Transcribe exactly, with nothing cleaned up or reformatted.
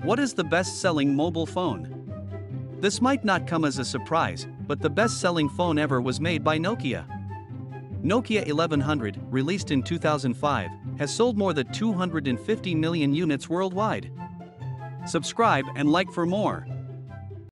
What is the best-selling mobile phone? This might not come as a surprise, but the best-selling phone ever was made by Nokia. Nokia eleven hundred, released in two thousand five, has sold more than two hundred fifty million units worldwide. Subscribe and like for more.